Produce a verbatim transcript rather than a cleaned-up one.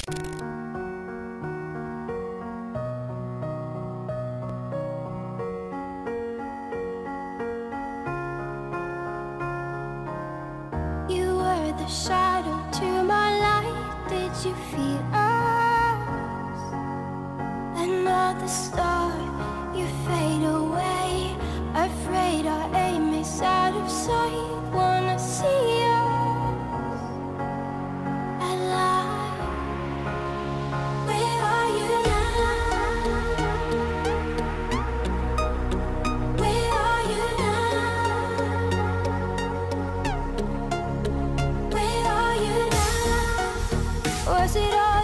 You were the shadow to my light. Did you feel us? Another star, you fade away. Afraid our aim is out of sight. Wanna see us alive. Where are you now? Where are you now? Where are you now? Was it all